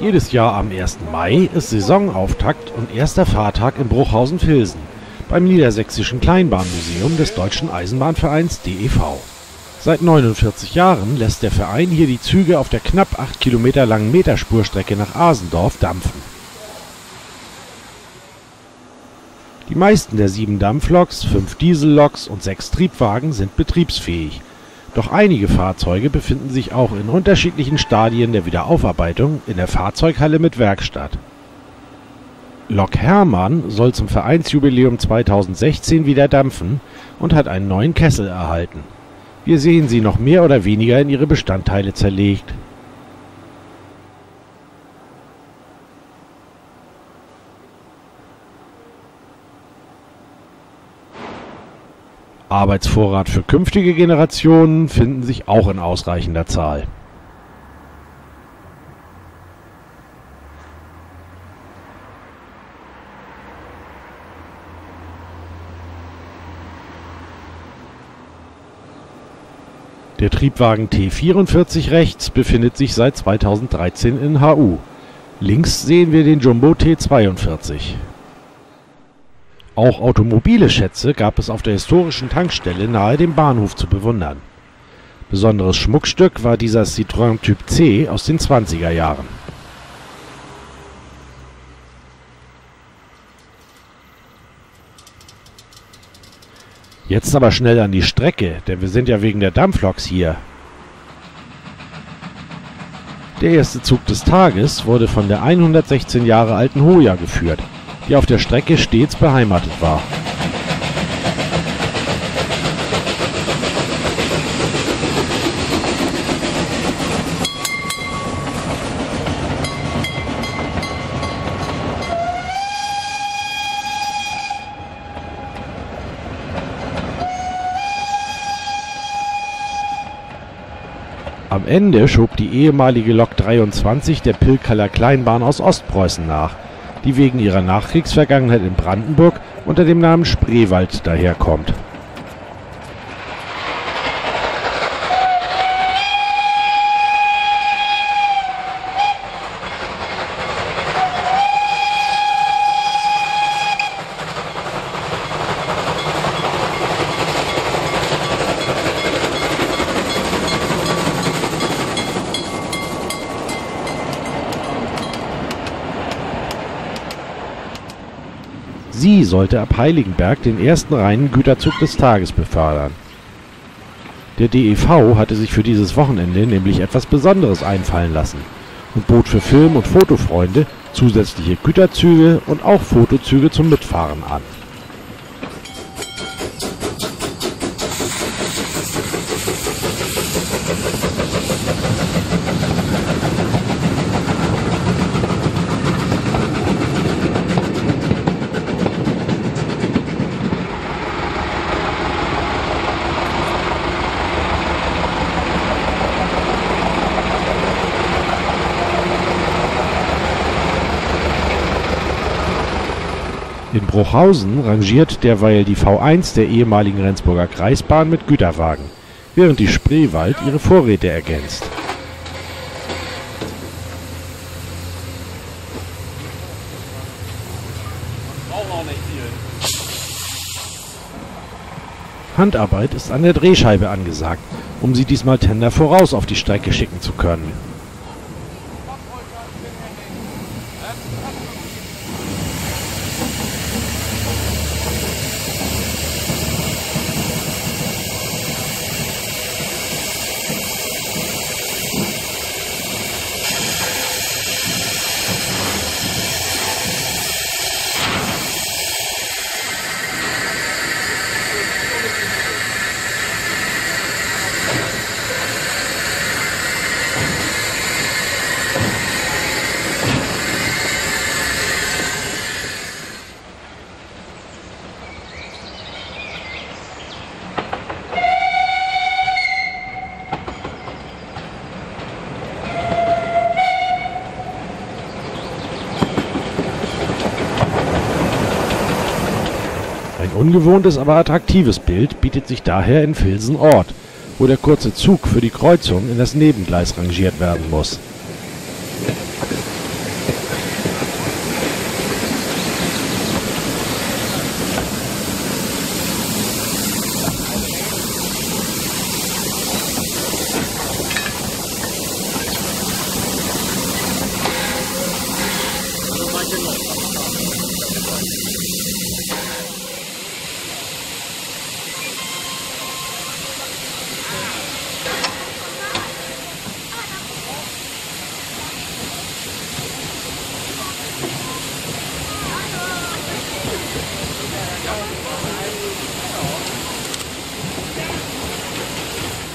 Jedes Jahr am 1. Mai ist Saisonauftakt und erster Fahrtag in Bruchhausen-Vilsen beim Niedersächsischen Kleinbahnmuseum des Deutschen Eisenbahnvereins DEV. Seit 49 Jahren lässt der Verein hier die Züge auf der knapp 8 Kilometer langen Meterspurstrecke nach Asendorf dampfen. Die meisten der 7 Dampfloks, 5 Dieselloks und 6 Triebwagen sind betriebsfähig. Doch einige Fahrzeuge befinden sich auch in unterschiedlichen Stadien der Wiederaufarbeitung in der Fahrzeughalle mit Werkstatt. Lok Hermann soll zum Vereinsjubiläum 2016 wieder dampfen und hat einen neuen Kessel erhalten. Wir sehen sie noch mehr oder weniger in ihre Bestandteile zerlegt. Arbeitsvorrat für künftige Generationen finden sich auch in ausreichender Zahl. Der Triebwagen T44 rechts befindet sich seit 2013 in HU. Links sehen wir den Jumbo T42. Auch automobile Schätze gab es auf der historischen Tankstelle nahe dem Bahnhof zu bewundern. Besonderes Schmuckstück war dieser Citroën Typ C aus den 20er Jahren. Jetzt aber schnell an die Strecke, denn wir sind ja wegen der Dampfloks hier. Der erste Zug des Tages wurde von der 116 Jahre alten Hoja geführt, die auf der Strecke stets beheimatet war. Am Ende schob die ehemalige Lok 23 der Pilkaler Kleinbahn aus Ostpreußen nach, die wegen ihrer Nachkriegsvergangenheit in Brandenburg unter dem Namen Spreewald daherkommt. Sie sollte ab Heiligenberg den ersten reinen Güterzug des Tages befördern. Der DEV hatte sich für dieses Wochenende nämlich etwas Besonderes einfallen lassen und bot für Film- und Fotofreunde zusätzliche Güterzüge und auch Fotozüge zum Mitfahren an. In Bruchhausen rangiert derweil die V1 der ehemaligen Rendsburger Kreisbahn mit Güterwagen, während die Spreewald ihre Vorräte ergänzt. Handarbeit ist an der Drehscheibe angesagt, um sie diesmal Tender voraus auf die Strecke schicken zu können. Ein ungewohntes, aber attraktives Bild bietet sich daher in Vilsen Ort, wo der kurze Zug für die Kreuzung in das Nebengleis rangiert werden muss.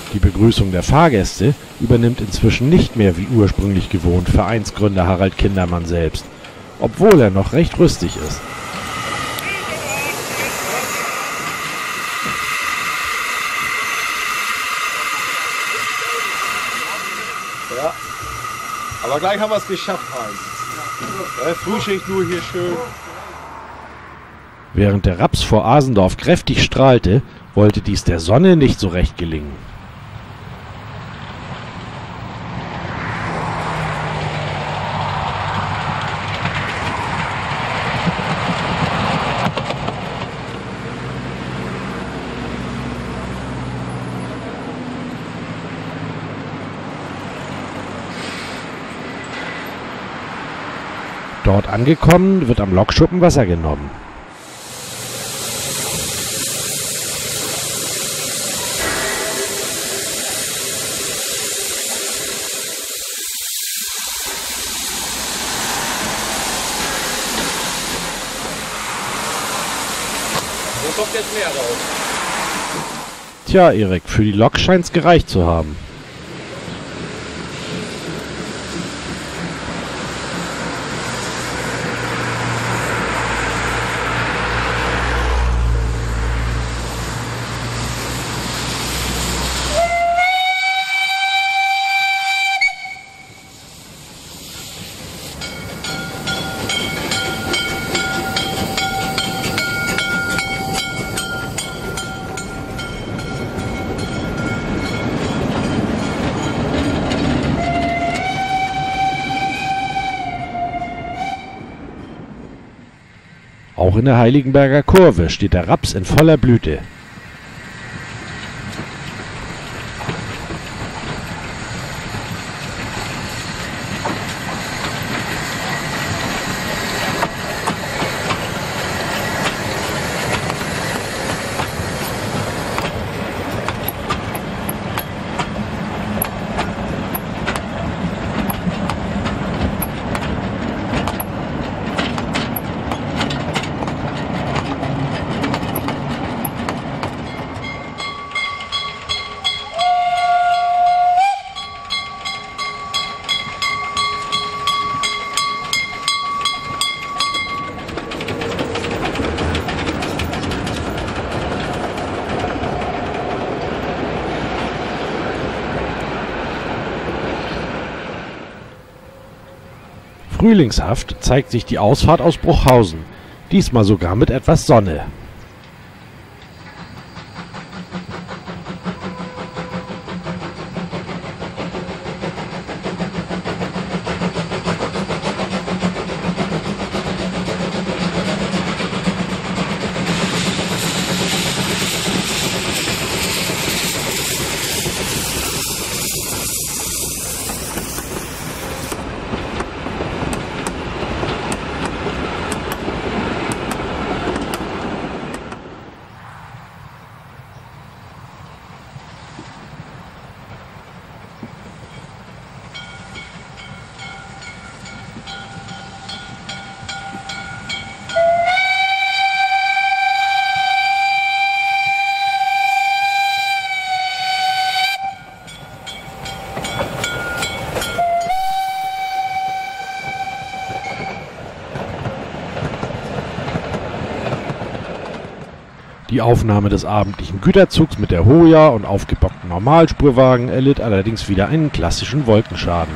Die Begrüßung der Fahrgäste übernimmt inzwischen nicht mehr wie ursprünglich gewohnt Vereinsgründer Harald Kindermann selbst, obwohl er noch recht rüstig ist. Ja, aber gleich haben wir es geschafft, Heinz. Frühschicht nur hier schön. Während der Raps vor Asendorf kräftig strahlte, wollte dies der Sonne nicht so recht gelingen. Dort angekommen, wird am Lokschuppen Wasser genommen. Wo kommt jetzt mehr raus? Tja, Erik, für die Lok scheint's gereicht zu haben. Auch in der Heiligenberger Kurve steht der Raps in voller Blüte. Frühlingshaft zeigt sich die Ausfahrt aus Bruchhausen, diesmal sogar mit etwas Sonne. Die Aufnahme des abendlichen Güterzugs mit der Hoja und aufgebockten Normalspurwagen erlitt allerdings wieder einen klassischen Wolkenschaden.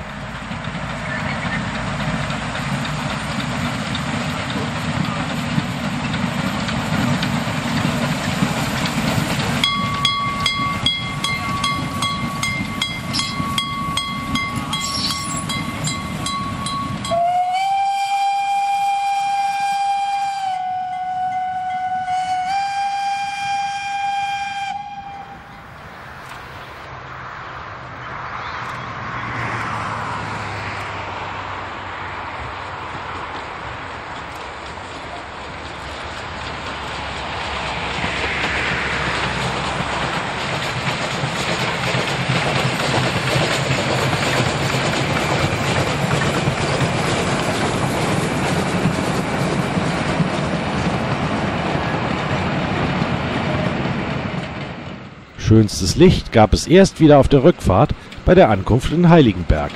Schönstes Licht gab es erst wieder auf der Rückfahrt bei der Ankunft in Heiligenberg.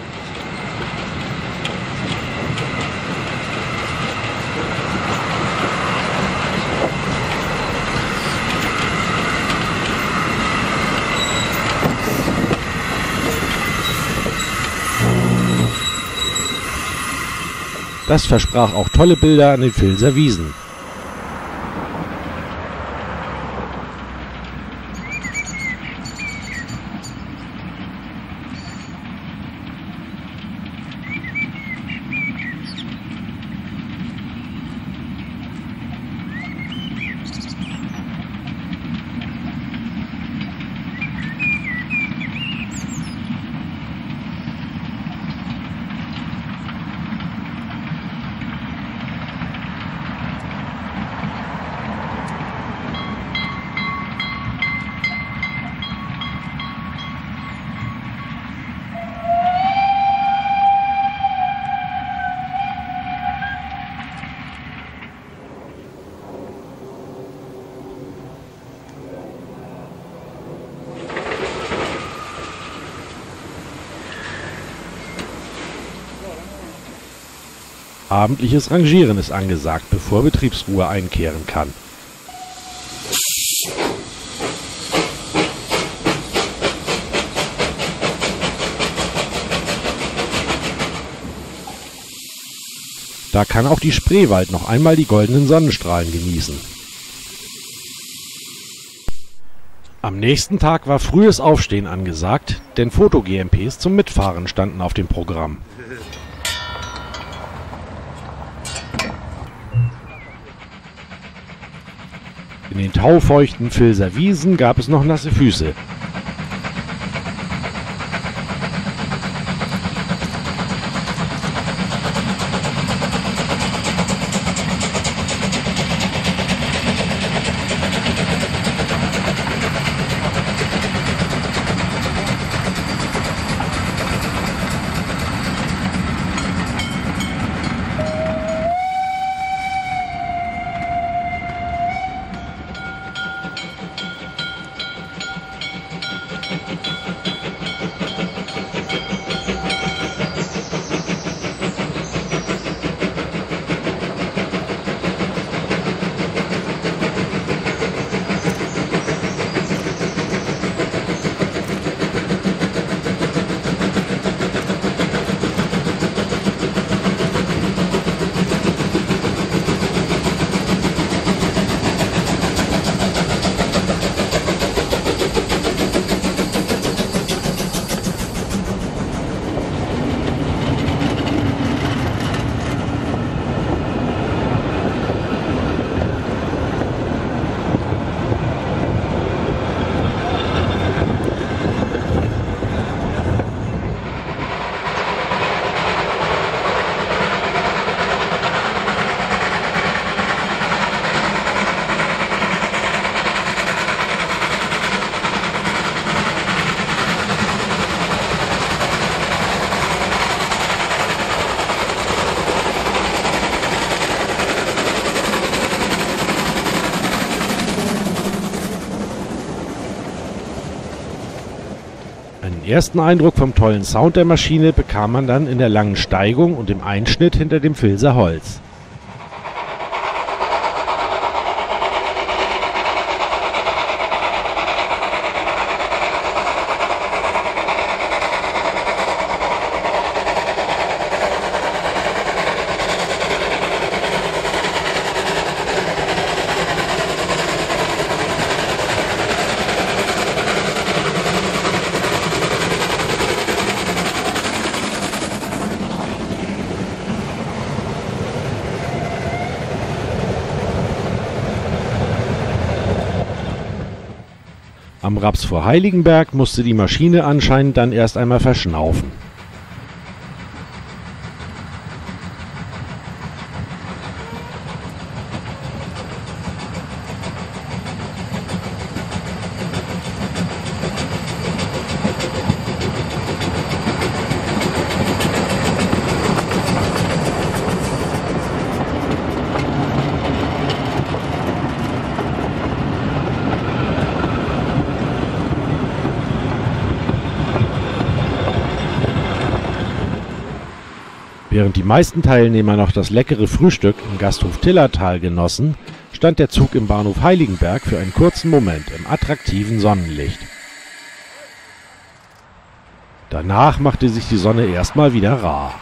Das versprach auch tolle Bilder an den Vilser Wiesen. Abendliches Rangieren ist angesagt, bevor Betriebsruhe einkehren kann. Da kann auch die Spreewald noch einmal die goldenen Sonnenstrahlen genießen. Am nächsten Tag war frühes Aufstehen angesagt, denn Foto-GMPs zum Mitfahren standen auf dem Programm. In den taufeuchten Vilser Wiesen gab es noch nasse Füße. Einen ersten Eindruck vom tollen Sound der Maschine bekam man dann in der langen Steigung und dem Einschnitt hinter dem Vilser Holz. Am Raps vor Heiligenberg musste die Maschine anscheinend dann erst einmal verschnaufen. Während die meisten Teilnehmer noch das leckere Frühstück im Gasthof Tillertal genossen, stand der Zug im Bahnhof Heiligenberg für einen kurzen Moment im attraktiven Sonnenlicht. Danach machte sich die Sonne erstmal wieder rar.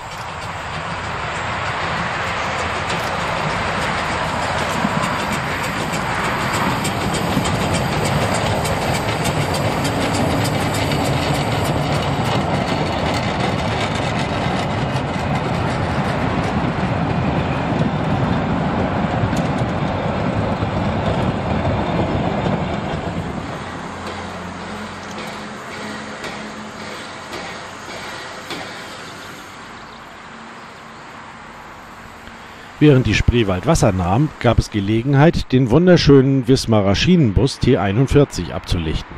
Während die Spreewald Wasser nahm, gab es Gelegenheit, den wunderschönen Wismarer Schienenbus T41 abzulichten.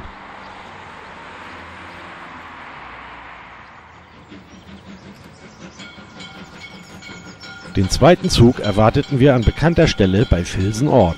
Den zweiten Zug erwarteten wir an bekannter Stelle bei Vilsen-Ort.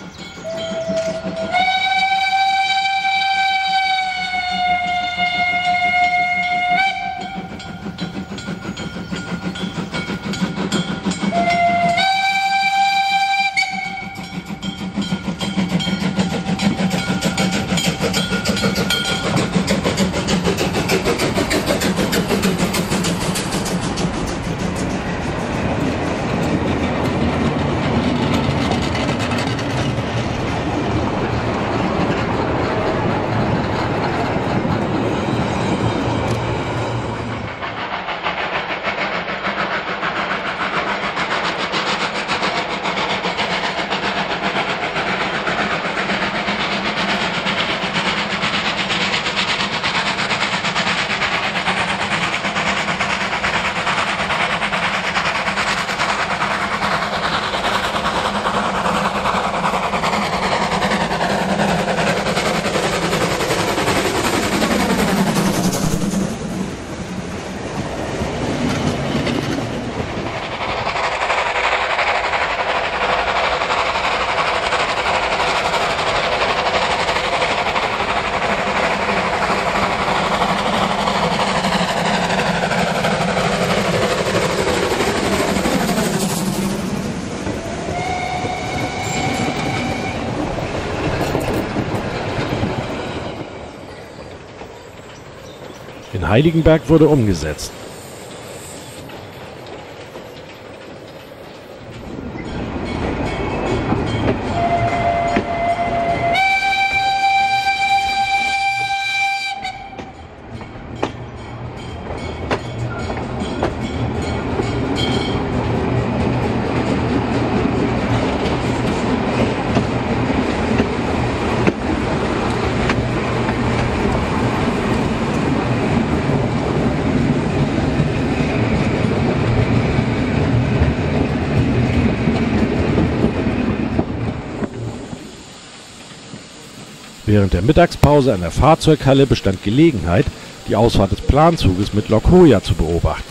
In Heiligenberg wurde umgesetzt. Während der Mittagspause an der Fahrzeughalle bestand Gelegenheit, die Ausfahrt des Planzuges mit Lok Hoya zu beobachten.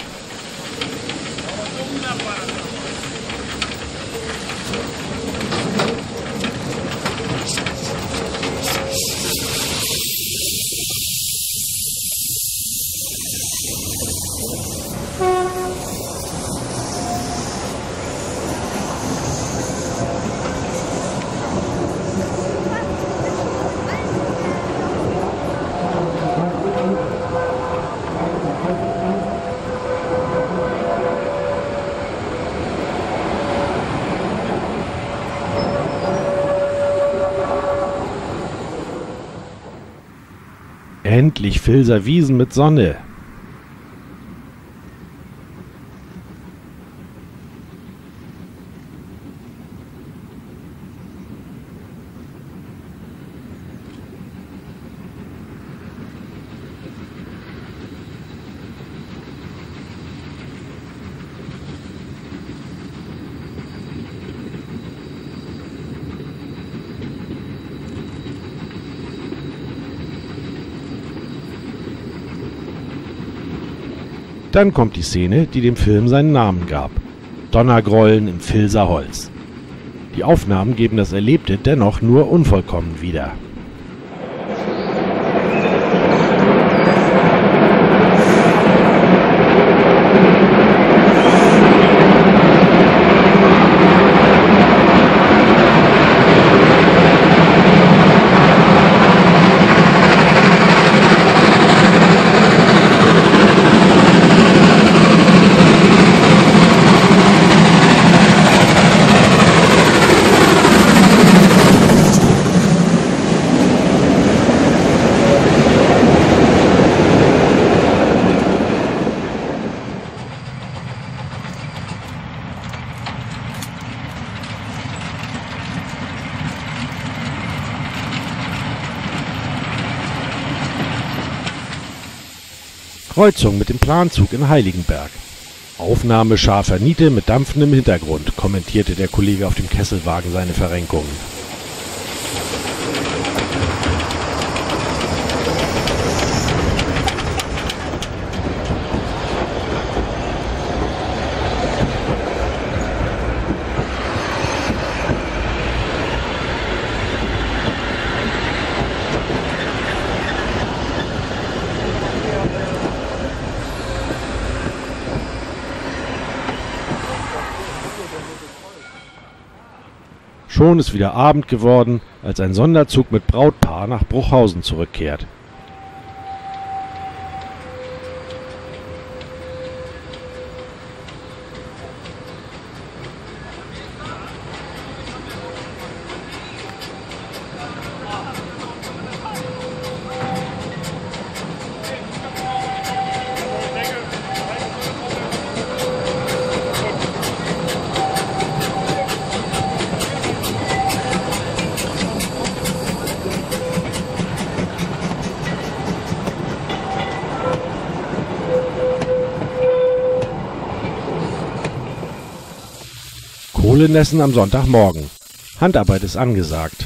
Endlich Vilser Wiesen mit Sonne. Dann kommt die Szene, die dem Film seinen Namen gab. Donnergrollen im Vilser Holz. Die Aufnahmen geben das Erlebte dennoch nur unvollkommen wieder. Kreuzung mit dem Planzug in Heiligenberg. Aufnahme scharfer Niete mit dampfendem Hintergrund, kommentierte der Kollege auf dem Kesselwagen seine Verrenkungen. Schon ist wieder Abend geworden, als ein Sonderzug mit Brautpaar nach Bruchhausen zurückkehrt. Kohlenässen am Sonntagmorgen. Handarbeit ist angesagt.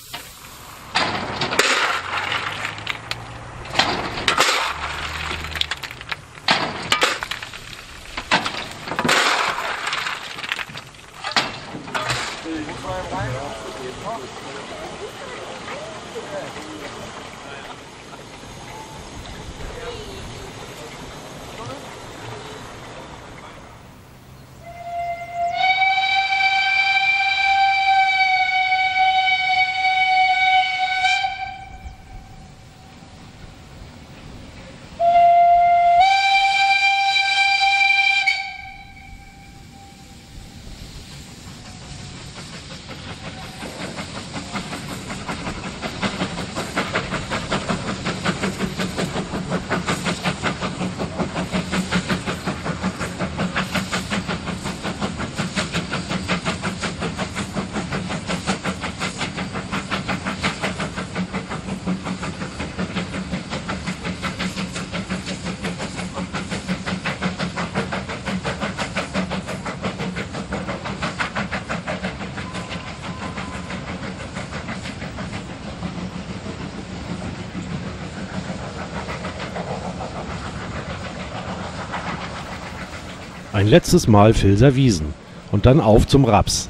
Ein letztes Mal Vilser Wiesen und dann auf zum Raps.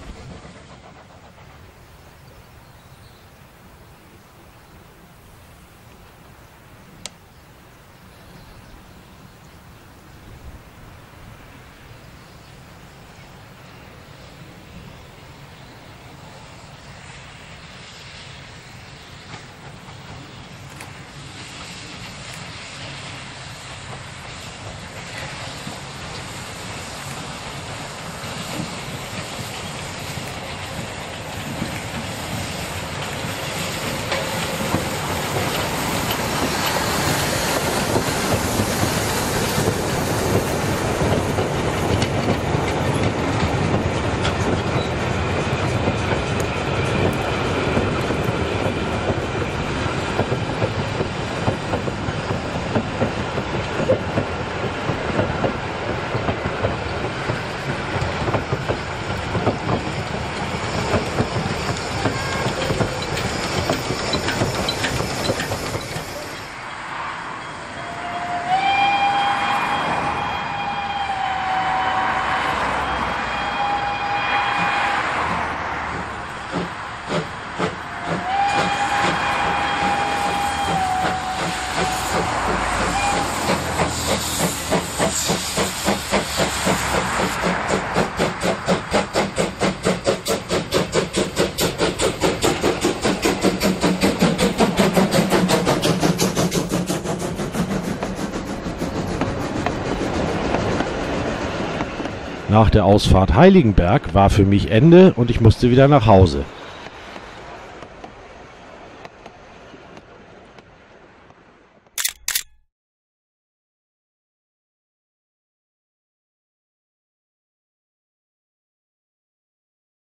Nach der Ausfahrt Heiligenberg war für mich Ende und ich musste wieder nach Hause.